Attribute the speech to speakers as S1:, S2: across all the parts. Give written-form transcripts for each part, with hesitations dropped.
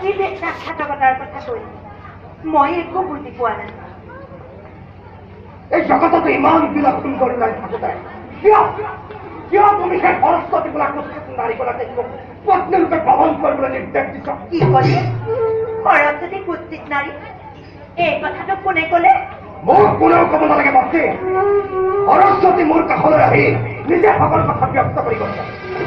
S1: কি বিশ্বাসঘাতকতাৰ কথা কৈছে মই একো বুজি পোৱা নাই
S2: এই জগতত ইমান বিলাক সুন্দৰী নাৰী থাকোঁতে কিয় কিয় তুমি সেই সৰস্বতী বোলা নাৰীগৰাকীক পত্নীৰূপে গ্ৰহণ কৰিবলৈ নিৰ্দেশ দিছ
S1: কি ক'লে সৰস্বতী কুৎসিত নাৰী এই কথাটো কোনে ক'লে
S2: মোক কোনেও ক'ব নালাগে ভক্তি সৰস্বতী মোৰ কাষলৈ আহি নিজে সকলো কথা ব্যক্ত কৰি গৈছে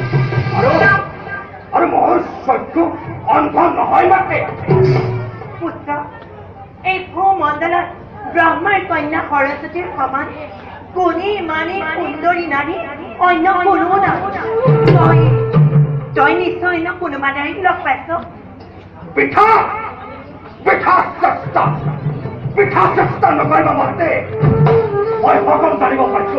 S2: আৰু মোৰ চক্ষু অন্ধ নহয় মাতে
S1: পুত্ৰ এই ভূমণ্ডলত ব্ৰহ্মাৰ কন্যা সৰস্বতীৰ সমান গুণী মানী সুন্দৰী নাৰী অন্য কোনো নাই তই নিশ্চয় অন্য কোনোবা নাৰীক লগ পাইছ
S2: পিঠা চেষ্টা নকৰিব মাতে মই সকলো জানিব পাৰিছো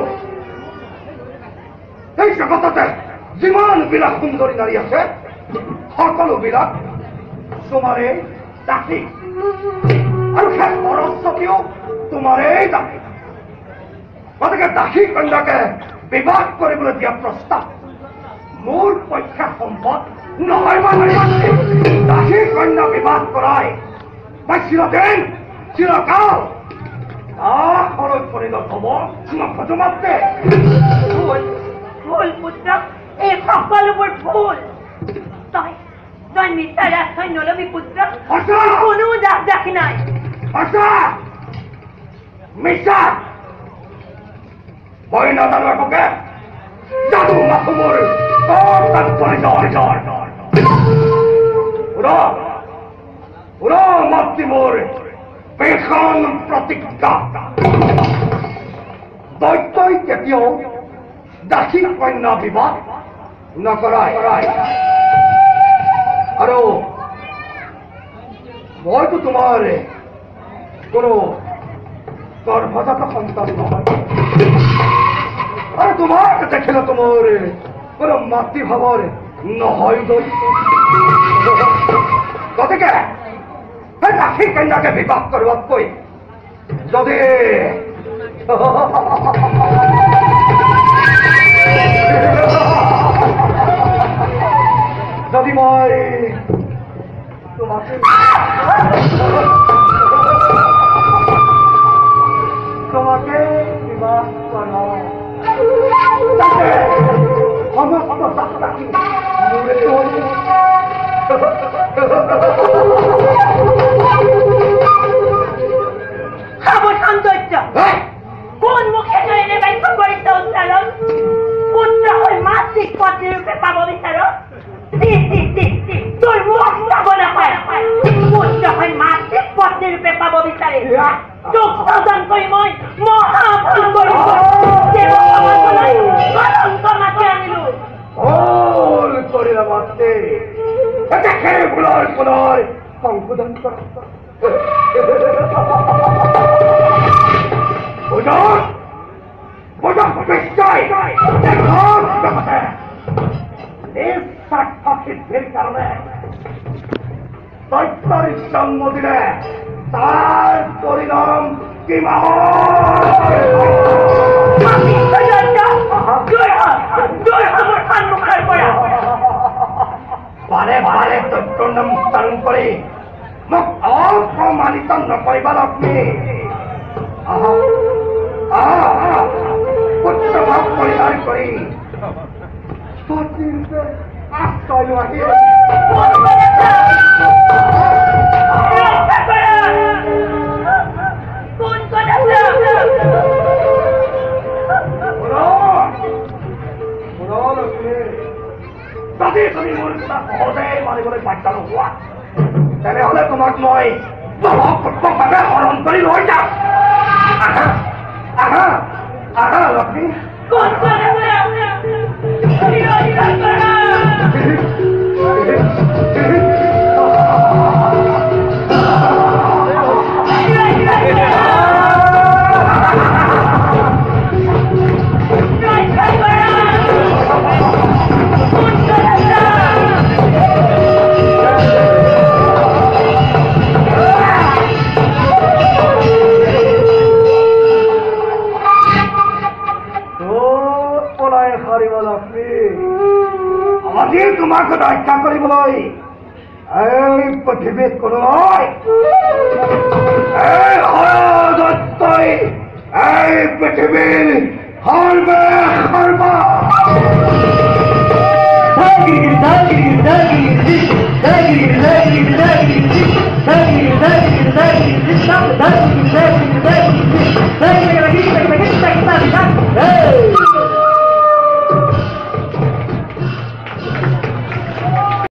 S2: এই জগততে যিমান বিলাক সুন্দৰী নাৰী আছে সকলোবিলাক তোমাৰে দাসী আৰু সেই সৰস্বতীও তোমাৰে দাসী গতিকে দাসী কন্যাকে বিবাহ কৰিবলৈ দিয়া প্ৰস্তাৱ মোৰ পক্ষে সম্ভৱ নহয় দাসী কন্যা বিবাহ কৰাই মই চিৰদিন চিৰকাল আখলৈ পৰিণত হ'ব নখজো মাতে
S1: ভুল পুত্ৰ এই সকলোবোৰ ভুল তই মিছা ৰাস্তাই নলবি পুত্ৰ কোনো দাস দাসী নাই
S2: মিছা মই নাজানো একোকে যাদু মাথো মোৰ মাতৃ মোৰ পেশন প্ৰতিজ্ঞা দৈত্যই কেতিয়াও দাসী কন্যা বিবাহ নকৰাই আৰু মইতো তোমাৰ কোনো গৰ্ভজাত সন্তান নহয় আৰু তোমাক দেখিলে তোমাৰ কোনো মাতৃভাৱৰ নহয় গতিকে সেই দাসী কন্যাকে বিবাহ কৰোৱাতকৈ যদি মই তোমাকে বিবাহ কৰাও সমস্ত দাসী
S1: সাৱধান দৈত্য কোন মুখে তই এনে বাক্য কৰিছ উচ্চাৰণ পুত্ৰ হৈ মাতৃক পত্নীৰূপে পাব বিচাৰ তোৰ মুখ চাব নাপায় পুত্ৰ হৈ মাতৃক পত্নীৰূপে পাব বিচাৰে তোক শাসন কৰি মই মহাভুল কৰিছো কলংক মাতি আনিলো
S2: ভুল কৰিলা মাতে সেই ভুলৰ পুনৰ সংশোধন কৰা নিঃস্বাৰ্থ সিদ্ধিৰ কাৰণে দৈত্যৰ জন্ম দিলে তাৰ পৰিণাম কি বাৰে বাৰে দৈত্যৰ নাম উচ্চাৰণ কৰি মোক অপমানিত নকৰিবা লক্ষ্মী পুত্ৰভাৱ পৰিহাৰ কৰি আশ্ৰয় আহি যদি তুমি মোৰ সহজে মাৰিবলৈ বাধ্য নোহোৱা তেনেহলে তোমাক মই বলপূৰ্বকভাৱে হৰণ কৰি লৈ যাম আহা লক্ষ্মী পৃথিৱীত কোনো নহয় এই হৰদত্তই এই পৃথিৱীৰ সৰ্বে সৰ্বা